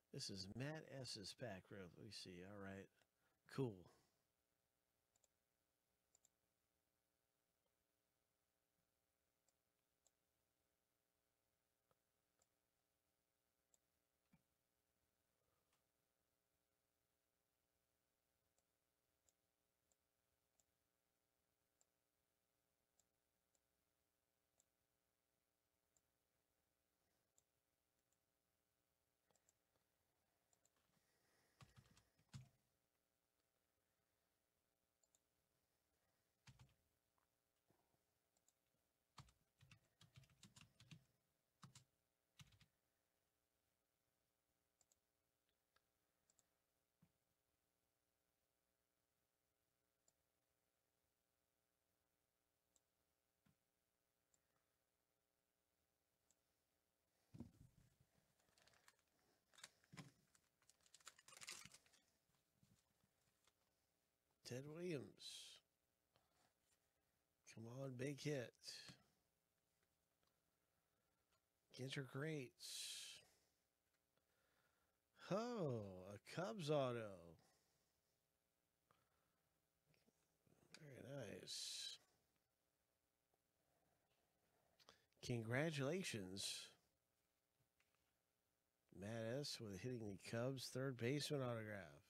This is Matt S.'s pack. Let me see. All right. Cool. Ted Williams. Come on, big hit. Ginter greats. Oh, a Cubs auto. Very nice. Congratulations, Matt S. with hitting the Cubs third baseman autograph.